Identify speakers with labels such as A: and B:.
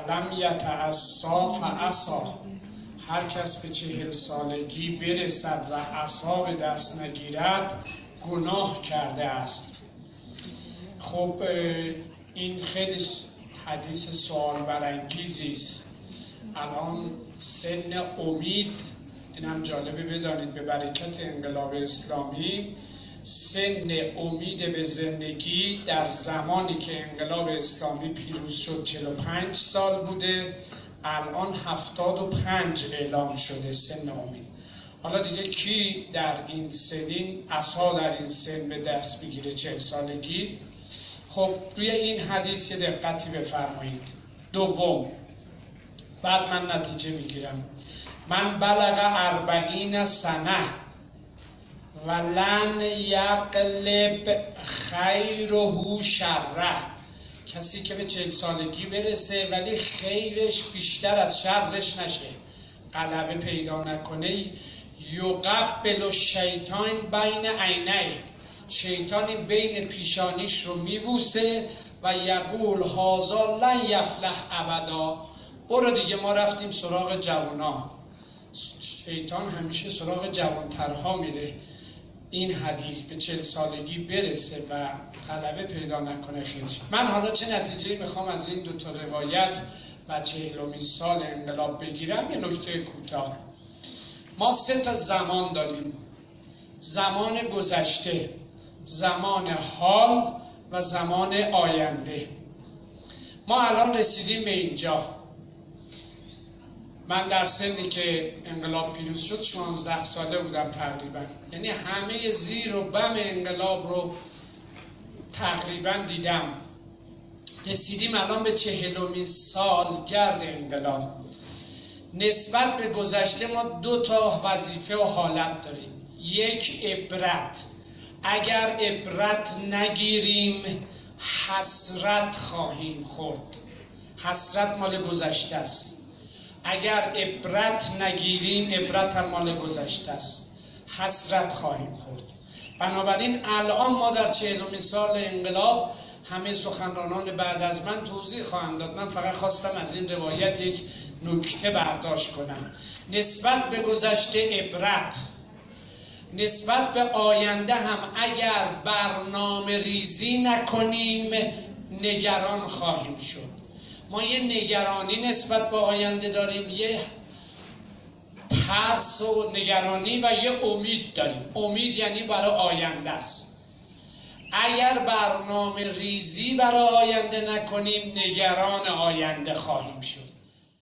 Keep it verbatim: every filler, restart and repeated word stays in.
A: فلم یتعصا فعصا، هر کس به چهل سالگی برسد و عصا به دست نگیرد گناه کرده است. خب این خیلی حدیث سوال برانگیزی است. الان سن امید، این هم جالبه بدانید، به برکت انقلاب اسلامی سن امید به زندگی در زمانی که انقلاب اسلامی پیروز شد چهل و پنج سال بوده، الان هفتاد و پنج اعلام شده سن امید. حالا دیگه کی در این سنین عصا در این سن به دست بگیره؟ چهل سالگی. خب روی این حدیث یه دقتی بفرمایید. دوم، بعد من نتیجه میگیرم. من بلغ اربعین سنه ولن یقلب خیره شره، کسی که به چهل سالگی برسه ولی خیرش بیشتر از شرش نشه، غلبه پیدا نکنه، یقبل الشیطان بین عینیه، شیطانی بین پیشانیش رو میبوسه و یقول هذا لن یفلح ابدا، برو دیگه ما رفتیم سراغ جوانا. شیطان همیشه سراغ جوانترها میره. این حدیث به چهل سالگی برسه و غلبه پیدا نکنه خیرش. من حالا چه نتیجه‌ای میخوام از این دو تا روایت و چهلمین سال انقلاب بگیرم؟ یه نکته کوتاه. ما سه تا زمان داریم: زمان گذشته، زمان حال و زمان آینده. ما الان رسیدیم به اینجا. من در سنی که انقلاب پیروز شد شانزده ساله بودم تقریبا، یعنی همه زیر و بم انقلاب رو تقریبا دیدم. رسیدیم الان به چهلمین سالگرد انقلاب. نسبت به گذشته ما دو تا وظیفه و حالت داریم. یک، عبرت. اگر عبرت نگیریم حسرت خواهیم خورد. حسرت مال گذشته است. اگر عبرت نگیریم، عبرت هم مال گذشته است، حسرت خواهیم خورد. بنابراین الان ما در چهلمین سال انقلاب، همه سخنرانان بعد از من توضیح خواهند داد، من فقط خواستم از این روایت یک نکته برداشت کنم. نسبت به گذشته عبرت، نسبت به آینده هم اگر برنامه ریزی نکنیم نگران خواهیم شد. ما یه نگرانی نسبت به آینده داریم، یه ترس و نگرانی و یه امید داریم. امید یعنی برای آینده است. اگر برنامه ریزی برای آینده نکنیم نگران آینده خواهیم شد.